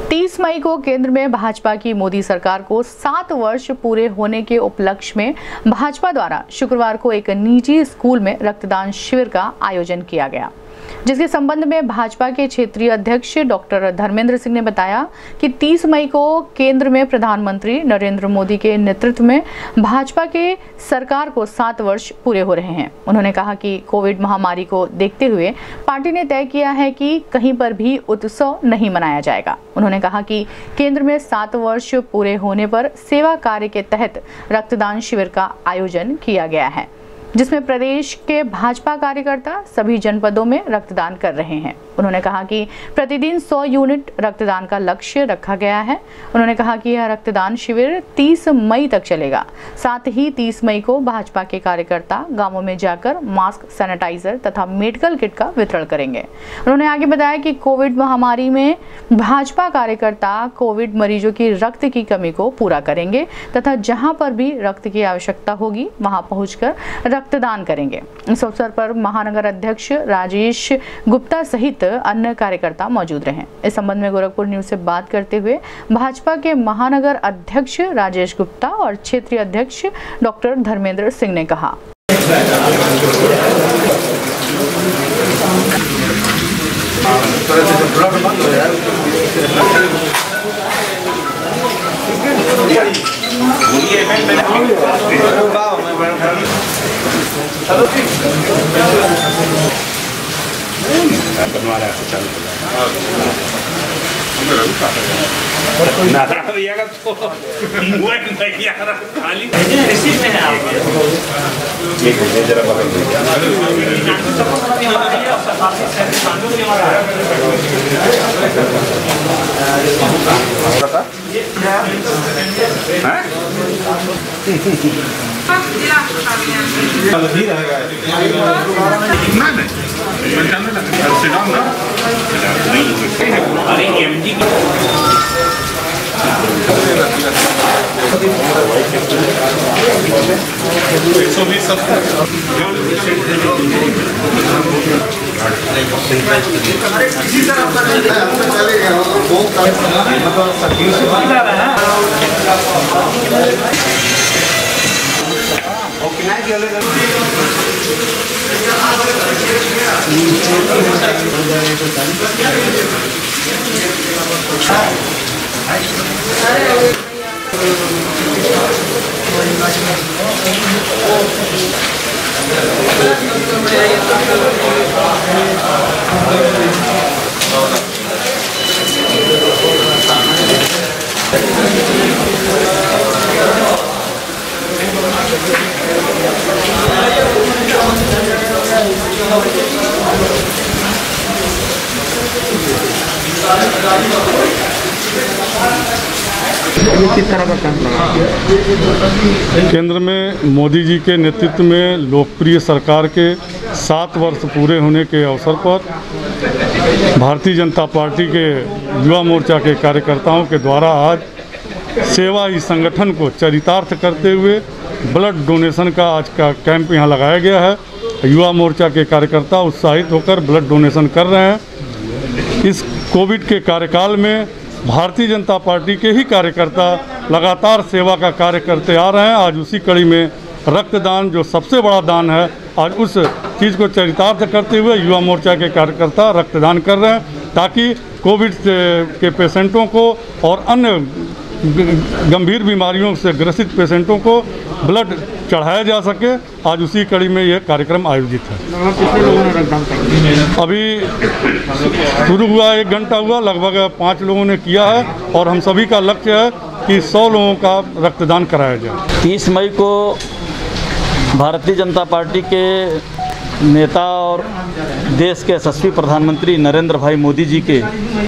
30 मई को केंद्र में भाजपा की मोदी सरकार को 7 वर्ष पूरे होने के उपलक्ष्य में भाजपा द्वारा शुक्रवार को एक निजी स्कूल में रक्तदान शिविर का आयोजन किया गया, जिसके संबंध में भाजपा के क्षेत्रीय अध्यक्ष डॉक्टर धर्मेंद्र सिंह ने बताया कि 30 मई को केंद्र में प्रधानमंत्री नरेंद्र मोदी के नेतृत्व में भाजपा के सरकार को 7 वर्ष पूरे हो रहे हैं। उन्होंने कहा कि कोविड महामारी को देखते हुए पार्टी ने तय किया है कि कहीं पर भी उत्सव नहीं मनाया जाएगा। उन्होंने कहा कि केंद्र में 7 वर्ष पूरे होने पर सेवा कार्य के तहत रक्तदान शिविर का आयोजन किया गया है, जिसमें प्रदेश के भाजपा कार्यकर्ता सभी जनपदों में रक्तदान कर रहे हैं। उन्होंने कहा कि प्रतिदिन 100 यूनिट रक्तदान का लक्ष्य रखा गया है। उन्होंने कहा कि यह रक्तदान शिविर 30 मई तक चलेगा। साथ ही 30 मई को भाजपा के कार्यकर्ता गांवों में जाकर मास्क, सैनिटाइजर तथा मेडिकल किट का वितरण करेंगे। उन्होंने आगे बताया कि कोविड महामारी में भाजपा कार्यकर्ता कोविड मरीजों की रक्त की कमी को पूरा करेंगे तथा जहां पर भी रक्त की आवश्यकता होगी वहां पहुंचकर रक्तदान करेंगे। इस अवसर पर महानगर अध्यक्ष राजेश गुप्ता सहित अन्य कार्यकर्ता मौजूद रहे। इस संबंध में गोरखपुर न्यूज से बात करते हुए भाजपा के महानगर अध्यक्ष राजेश गुप्ता और क्षेत्रीय अध्यक्ष डॉक्टर धर्मेंद्र सिंह ने कहा, केंद्र में मोदी जी के नेतृत्व में लोकप्रिय सरकार के 7 वर्ष पूरे होने के अवसर पर भारतीय जनता पार्टी के युवा मोर्चा के कार्यकर्ताओं के द्वारा आज सेवा ही संगठन को चरितार्थ करते हुए ब्लड डोनेशन का आज का कैंप यहाँ लगाया गया है। युवा मोर्चा के कार्यकर्ता उत्साहित होकर ब्लड डोनेशन कर रहे हैं। इस कोविड के कार्यकाल में भारतीय जनता पार्टी के ही कार्यकर्ता लगातार सेवा का कार्य करते आ रहे हैं। आज उसी कड़ी में रक्तदान, जो सबसे बड़ा दान है, आज उस चीज़ को चरितार्थ करते हुए युवा मोर्चा के कार्यकर्ता रक्तदान कर रहे हैं, ताकि कोविड के पेशेंटों को और अन्य गंभीर बीमारियों से ग्रसित पेशेंटों को ब्लड चढ़ाया जा सके। आज उसी कड़ी में यह कार्यक्रम आयोजित है। कितने लोगों ने रक्तदान किया? अभी शुरू हुआ 1 घंटा हुआ, लगभग 5 लोगों ने किया है और हम सभी का लक्ष्य है कि 100 लोगों का रक्तदान कराया जाए। 30 मई को भारतीय जनता पार्टी के नेता और देश के यशस्वी प्रधानमंत्री नरेंद्र भाई मोदी जी के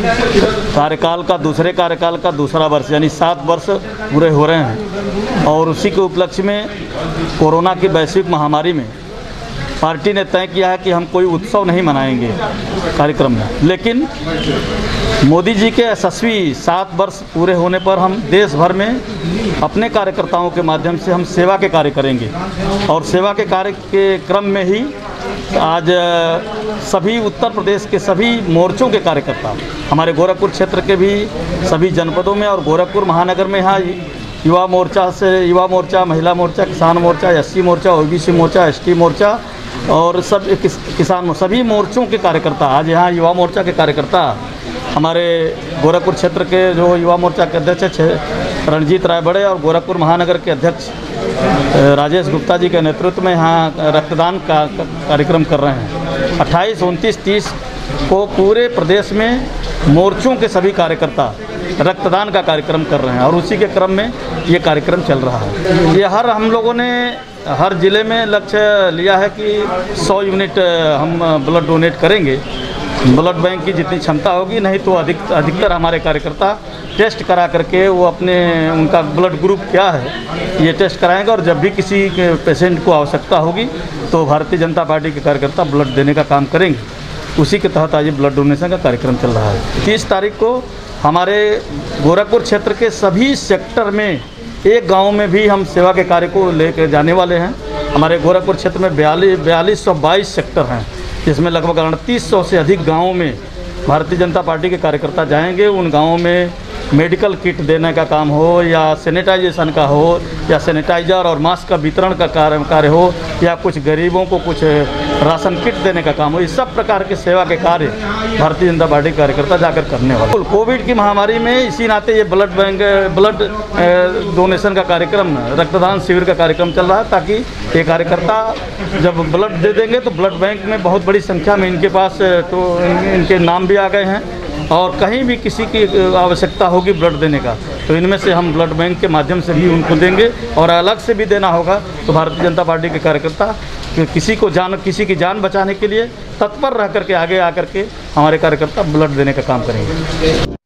दूसरे कार्यकाल का दूसरा वर्ष यानी 7 वर्ष पूरे हो रहे हैं और उसी के उपलक्ष्य में कोरोना की वैश्विक महामारी में पार्टी ने तय किया है कि हम कोई उत्सव नहीं मनाएंगे कार्यक्रम में, लेकिन मोदी जी के यशस्वी 7 वर्ष पूरे होने पर हम देश भर में अपने कार्यकर्ताओं के माध्यम से हम सेवा के कार्य करेंगे और सेवा के कार्य के क्रम में ही आज सभी उत्तर प्रदेश के सभी मोर्चों के कार्यकर्ता, हमारे गोरखपुर क्षेत्र के भी सभी जनपदों में और गोरखपुर महानगर में यहाँ युवा मोर्चा, महिला मोर्चा, किसान मोर्चा, एससी मोर्चा, ओबीसी मोर्चा, एसटी मोर्चा और सब किसान सभी मोर्चों के कार्यकर्ता, आज यहाँ युवा मोर्चा के कार्यकर्ता हमारे गोरखपुर क्षेत्र के जो युवा मोर्चा के अध्यक्ष रणजीत राय बड़े और गोरखपुर महानगर के अध्यक्ष राजेश गुप्ता जी के नेतृत्व में यहाँ रक्तदान का कार्यक्रम कर रहे हैं। 28, 29, 30 को पूरे प्रदेश में मोर्चों के सभी कार्यकर्ता रक्तदान का कार्यक्रम कर रहे हैं और उसी के क्रम में ये कार्यक्रम चल रहा है। ये हम लोगों ने हर ज़िले में लक्ष्य लिया है कि 100 यूनिट हम ब्लड डोनेट करेंगे। ब्लड बैंक की जितनी क्षमता होगी, नहीं तो अधिकतर हमारे कार्यकर्ता टेस्ट करा करके वो उनका ब्लड ग्रुप क्या है ये टेस्ट कराएंगे और जब भी किसी पेशेंट को आवश्यकता होगी तो भारतीय जनता पार्टी के कार्यकर्ता ब्लड देने का काम करेंगे। उसी के तहत आज ब्लड डोनेशन का कार्यक्रम चल रहा है। 30 तारीख को हमारे गोरखपुर क्षेत्र के सभी सेक्टर में एक गांव में भी हम सेवा के कार्य को लेकर जाने वाले हैं। हमारे गोरखपुर क्षेत्र में 4222 सेक्टर हैं, जिसमें लगभग 3800 से अधिक गाँवों में भारतीय जनता पार्टी के कार्यकर्ता जाएंगे। उन गाँवों में मेडिकल किट देने का काम हो या सैनिटाइजेशन का हो या सैनिटाइज़र और मास्क का वितरण का कार्य हो या कुछ गरीबों को कुछ राशन किट देने का काम हो, इस सब प्रकार के सेवा के कार्य भारतीय जनता पार्टी कार्यकर्ता जाकर करने वाले। कोविड की महामारी में इसी नाते ये ब्लड डोनेशन का कार्यक्रम, रक्तदान शिविर का कार्यक्रम चल रहा है, ताकि ये कार्यकर्ता जब ब्लड दे देंगे तो ब्लड बैंक में बहुत बड़ी संख्या में इनके पास तो इनके नाम भी आ गए हैं और कहीं भी किसी की आवश्यकता होगी ब्लड देने का तो इनमें से हम ब्लड बैंक के माध्यम से भी उनको देंगे और अलग से भी देना होगा तो भारतीय जनता पार्टी के कार्यकर्ता किसी की जान बचाने के लिए तत्पर रह करके आगे आकर के हमारे कार्यकर्ता ब्लड देने का काम करेंगे।